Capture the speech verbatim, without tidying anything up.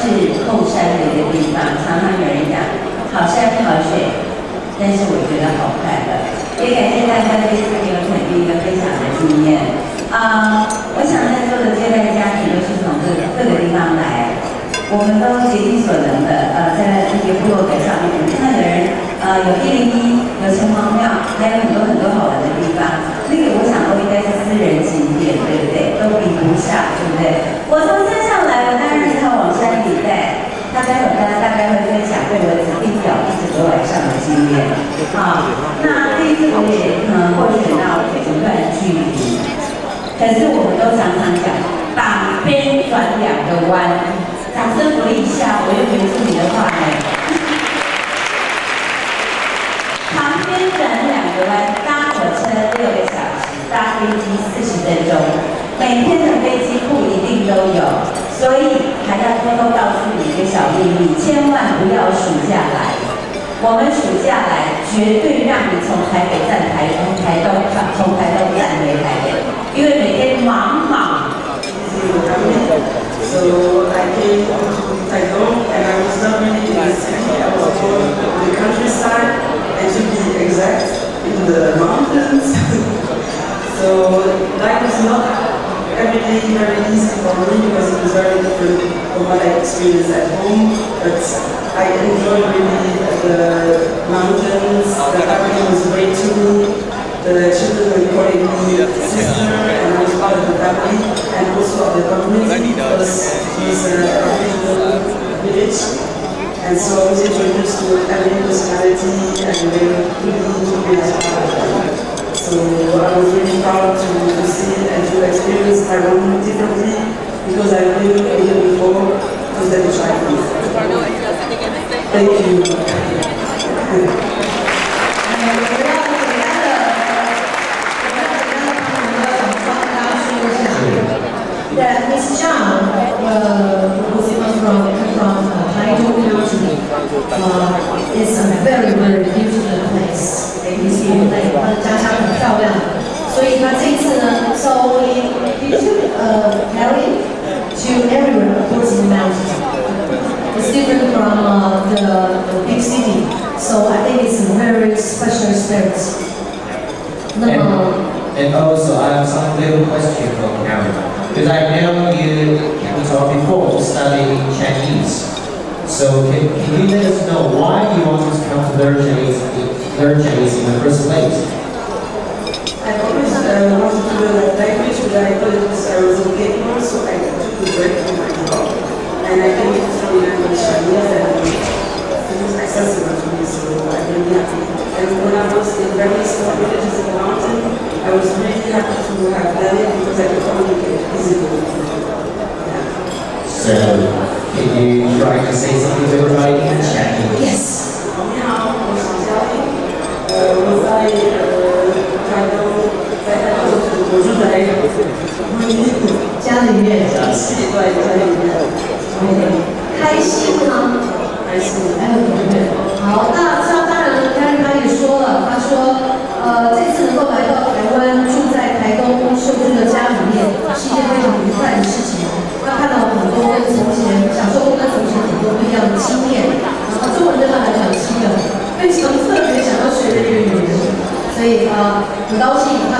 是后山的一个地方，常常有人讲好山好水，但是我觉得好快乐。也感谢大家这次给我肯定一个分享的经验。啊、呃，我想在座的接待家庭都是从各各个地方来，我们都竭尽所能的，呃，在这些部落格上面，我们看到有人，呃，有一零一，有城隍庙，还有很多很多好玩的地方。那个我想都应该是私人景点，对不对？都比不上，对不对？我从山上来，我当然是要往山里带。他待会儿他大概会分享对我指定表一整个晚上的经验。啊，那这一次我也嗯获选到北段距离，可是我们都常常讲挡边转两个弯。掌声鼓励一下，我用原住民的话呢。旁边转两个弯，搭火车六个小时，搭飞机四十分钟。每天的飞机不一定都有，所以还要偷偷告诉你一个小秘密，千万不要暑假来。我们暑假来，绝对让你从台北站台东，台东从台东站回台北，因为每天忙忙。 So I came to Taiwan and I was not really in the city, I was more in the countryside and to be exact, in the mountains. So life was not every day very easy for me because it was very different from what I experienced at home. But I enjoyed really the mountains, the everything was great to me. The children were calling me sister and I was part of the family and also of the community because it was a regional village. And so I was introduced to every personality and they really took me as part of them. So I was really proud to, to see and to experience Taiwan differently because I've been here before because they tried me. Thank you. That Miss Zhang uh, was from, from uh, Taichung County. Uh, it's a very, very beautiful place. It's beautiful. 家乡很漂亮，所以他这一次呢， so we we took uh, Harry to everywhere across the mountain. It's different from uh, the, the big city, so I think it's a very special experience. And, and also, I have some little question from Harry. Because I know you talked before to study Chinese. So can, can you let us know why you wanted to come to learn Chinese, learn Chinese in the first place? I always uh, wanted to learn that language, but I thought it was, I was okay, so I took a break from my job. And I came to study language Chinese and it was accessible to me, so I'm really happy. And when I was in various villages in the mountain, I was really happy to have done it because I could communicate easily. Yeah. So, can you try to say something to everybody in Chinese? Yes. 你好，我是嘉玲。呃，我在呃台东，在台东，我住在家里面。 家里对，家里面。 开心吗？ 开心。 还有同学。好，那像当然，刚才他也说了，他说。呃，这次能够来到台湾，住在台东秀珍的家里面，是一件非常愉快的事情。要看到很多跟从前享受过跟从前很多不一样的经验。然后中文真的很讲基本，非常特别想要学的一个语言，所以呃，很高兴